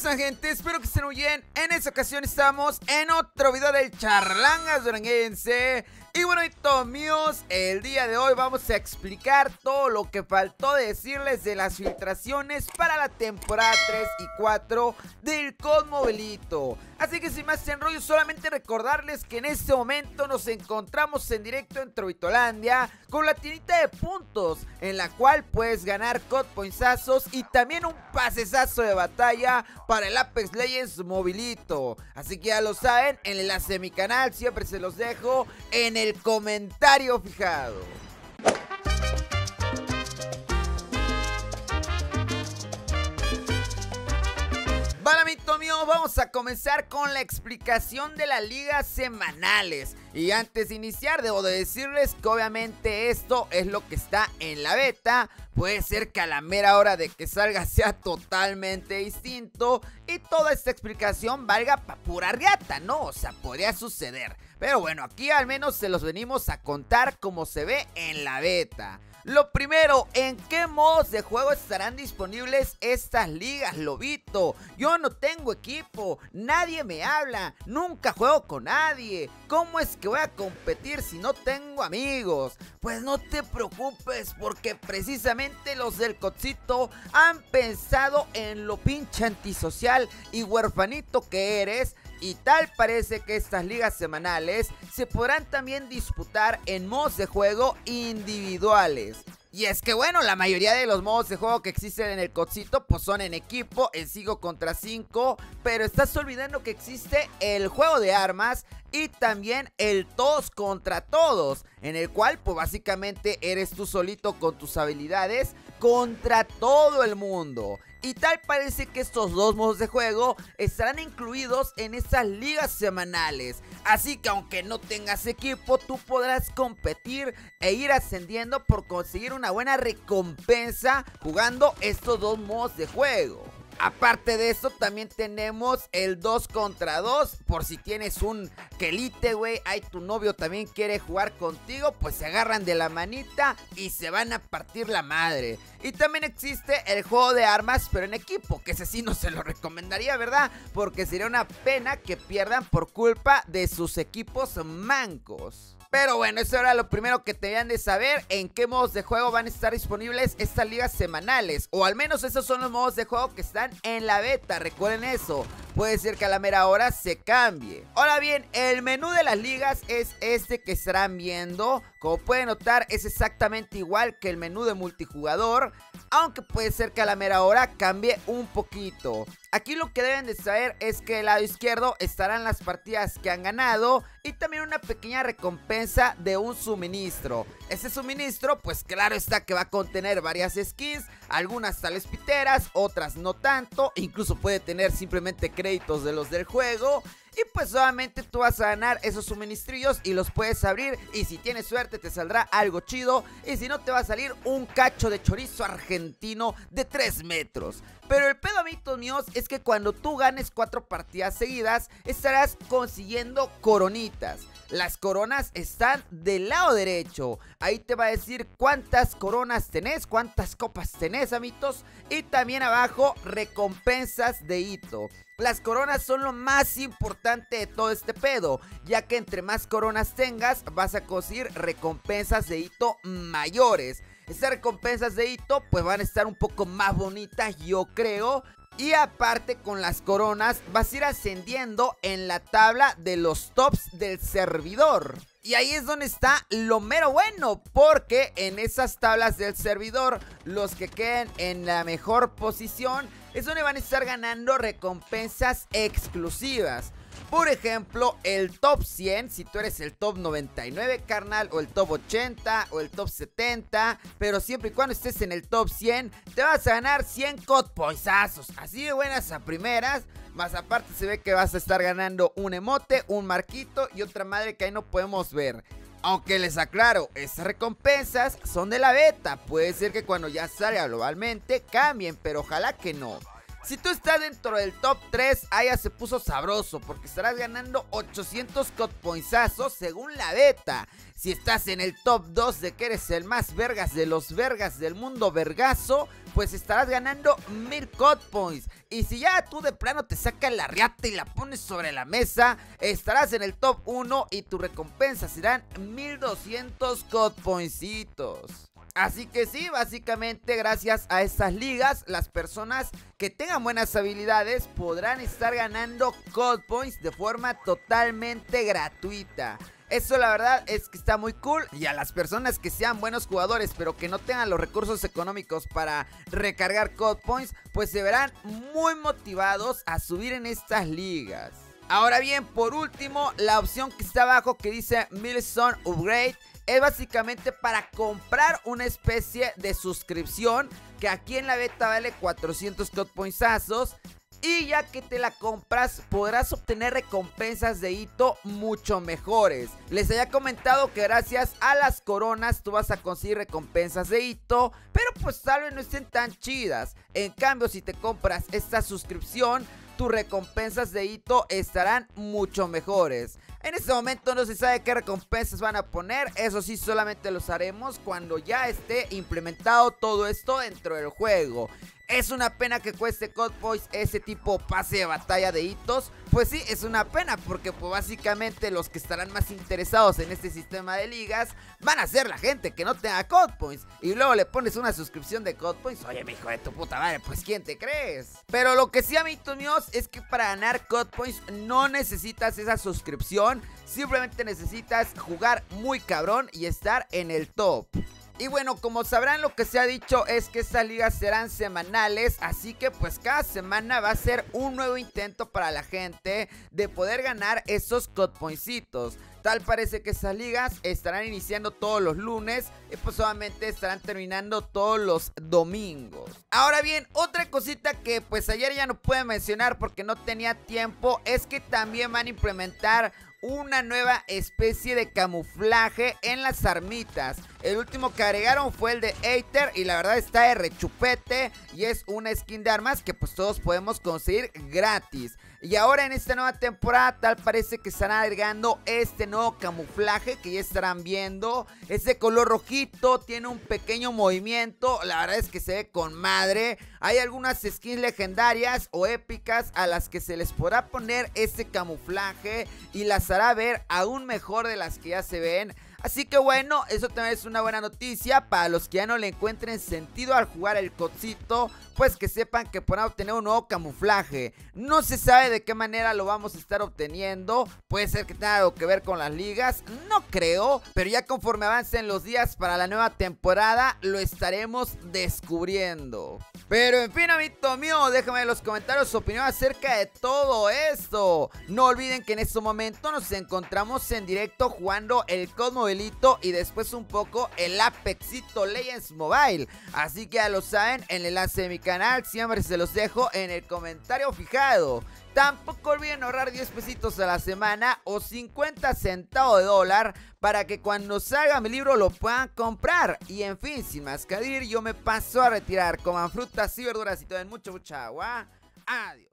están, gente? Espero que estén muy bien. En esta ocasión estamos en otro video del Charlangas Duranguense. Y bueno, amiguitos míos, el día de hoy vamos a explicar todo lo que faltó decirles de las filtraciones para la temporada 3 y 4 del COD Mobilito. Así que sin más enrollo, solamente recordarles que en este momento nos encontramos en directo en Trovitolandia con la tiendita de puntos, en la cual puedes ganar COD Pointsazos y también un pasesazo de batalla para el Apex Legends Mobilito. Así que ya lo saben, el enlace de mi canal siempre se los dejo en el comentario fijado. Vale, amiguitos míos, vamos a comenzar con la explicación de las ligas semanales. Y antes de iniciar, debo de decirles que obviamente esto es lo que está en la beta. Puede ser que a la mera hora de que salga sea totalmente distinto y toda esta explicación valga pa' pura riata, ¿no? O sea, podría suceder. Pero bueno, aquí al menos se los venimos a contar como se ve en la beta. Lo primero, ¿en qué modos de juego estarán disponibles estas ligas, lobito? Yo no tengo equipo, nadie me habla, nunca juego con nadie. ¿Cómo es que voy a competir si no tengo amigos? Pues no te preocupes, porque precisamente los del Codcito han pensado en lo pinche antisocial y huerfanito que eres. Y tal parece que estas ligas semanales se podrán también disputar en modos de juego individuales. Y es que bueno, la mayoría de los modos de juego que existen en el Codcito pues son en equipo, en 5 contra 5, pero estás olvidando que existe el juego de armas y también el todos contra todos, en el cual pues básicamente eres tú solito con tus habilidades contra todo el mundo. Y tal parece que estos dos modos de juego estarán incluidos en estas ligas semanales. Así que aunque no tengas equipo, tú podrás competir e ir ascendiendo por conseguir una buena recompensa jugando estos dos modos de juego. Aparte de eso, también tenemos el 2 contra 2. Por si tienes un quelite, güey, ahí tu novio también quiere jugar contigo, pues se agarran de la manita y se van a partir la madre. Y también existe el juego de armas, pero en equipo, que ese sí no se lo recomendaría, ¿verdad? Porque sería una pena que pierdan por culpa de sus equipos mancos. Pero bueno, eso era lo primero que tenían de saber, en qué modos de juego van a estar disponibles estas ligas semanales. O al menos esos son los modos de juego que están en la beta, recuerden eso. Puede ser que a la mera hora se cambie. Ahora bien, el menú de las ligas es este que estarán viendo. Como pueden notar, es exactamente igual que el menú de multijugador, aunque puede ser que a la mera hora cambie un poquito. Aquí lo que deben de saber es que del lado izquierdo estarán las partidas que han ganado y también una pequeña recompensa de un suministro. Ese suministro, pues claro está que va a contener varias skins, algunas tales piteras, otras no tanto, incluso puede tener simplemente créditos de los del juego. Y pues solamente tú vas a ganar esos suministrillos y los puedes abrir, y si tienes suerte te saldrá algo chido, y si no te va a salir un cacho de chorizo argentino de 3 metros. Pero el pedo, amiguitos míos, es que cuando tú ganes 4 partidas seguidas estarás consiguiendo coronitas. Las coronas están del lado derecho. Ahí te va a decir cuántas coronas tenés, cuántas copas tenés, amiguitos. Y también abajo, recompensas de hito. Las coronas son lo más importante de todo este pedo, ya que entre más coronas tengas, vas a conseguir recompensas de hito mayores. Estas recompensas de hito pues van a estar un poco más bonitas, yo creo. Y aparte, con las coronas vas a ir ascendiendo en la tabla de los tops del servidor. Y ahí es donde está lo mero bueno, porque en esas tablas del servidor, los que queden en la mejor posición es donde van a estar ganando recompensas exclusivas. Por ejemplo, el top 100, si tú eres el top 99, carnal, o el top 80, o el top 70, pero siempre y cuando estés en el top 100, te vas a ganar 100 COD Pointsazos, así de buenas a primeras. Más aparte se ve que vas a estar ganando un emote, un marquito y otra madre que ahí no podemos ver. Aunque les aclaro, estas recompensas son de la beta, puede ser que cuando ya salga globalmente cambien, pero ojalá que no. Si tú estás dentro del top 3, ya se puso sabroso, porque estarás ganando 800 COD Pointsazos según la beta. Si estás en el top 2 de que eres el más vergas de los vergas del mundo vergazo, pues estarás ganando 1000 COD Points, Y si ya tú de plano te sacas la riata y la pones sobre la mesa, estarás en el top 1 y tu recompensa serán 1200 God Pointsitos. Así que sí, básicamente gracias a estas ligas, las personas que tengan buenas habilidades podrán estar ganando God Points de forma totalmente gratuita. Eso la verdad es que está muy cool, y a las personas que sean buenos jugadores pero que no tengan los recursos económicos para recargar God Points, pues se verán muy motivados a subir en estas ligas. Ahora bien, por último, la opción que está abajo que dice Milestone Upgrade es básicamente para comprar una especie de suscripción que aquí en la beta vale 400 God Pointsazos. Y ya que te la compras, podrás obtener recompensas de hito mucho mejores. Les había comentado que gracias a las coronas tú vas a conseguir recompensas de hito, pero pues tal vez no estén tan chidas. En cambio, si te compras esta suscripción, tus recompensas de hito estarán mucho mejores. En este momento no se sabe qué recompensas van a poner, eso sí solamente lo haremos cuando ya esté implementado todo esto dentro del juego. Es una pena que cueste God Points ese tipo pase de batalla de hitos. Pues sí, es una pena porque pues básicamente los que estarán más interesados en este sistema de ligas van a ser la gente que no tenga God Points. Y luego le pones una suscripción de God Points. Oye, mi hijo de tu puta madre, pues ¿quién te crees? Pero lo que sí, amiguitos míos, es que para ganar God Points no necesitas esa suscripción. Simplemente necesitas jugar muy cabrón y estar en el top. Y bueno, como sabrán, lo que se ha dicho es que estas ligas serán semanales, así que pues cada semana va a ser un nuevo intento para la gente de poder ganar esos God Pointsitos. Tal parece que estas ligas estarán iniciando todos los lunes y pues solamente estarán terminando todos los domingos. Ahora bien, otra cosita que pues ayer ya no pude mencionar porque no tenía tiempo es que también van a implementar una nueva especie de camuflaje en las armitas. El último que agregaron fue el de Aether y la verdad está de rechupete y es una skin de armas que pues todos podemos conseguir gratis. Y ahora en esta nueva temporada tal parece que están agregando este nuevo camuflaje que ya estarán viendo. Es de color rojito, tiene un pequeño movimiento, la verdad es que se ve con madre. Hay algunas skins legendarias o épicas a las que se les podrá poner este camuflaje y las hará ver aún mejor de las que ya se ven. Así que bueno, eso también es una buena noticia para los que ya no le encuentren sentido al jugar el codcito, pues que sepan que podrán obtener un nuevo camuflaje. No se sabe de qué manera lo vamos a estar obteniendo, puede ser que tenga algo que ver con las ligas, no creo, pero ya conforme avancen los días para la nueva temporada lo estaremos descubriendo. Pero en fin, amiguito mío, déjame en los comentarios su opinión acerca de todo esto. No olviden que en este momento nos encontramos en directo jugando el COD Mobilito y después un poco el Apexito Legends Mobile. Así que ya lo saben, el enlace de mi canal siempre se los dejo en el comentario fijado. Tampoco olviden ahorrar 10 pesitos a la semana o 50 centavos de dólar para que cuando salga mi libro lo puedan comprar. Y en fin, sin más que decir, yo me paso a retirar. Coman frutas y verduras y tomen mucha agua. Adiós.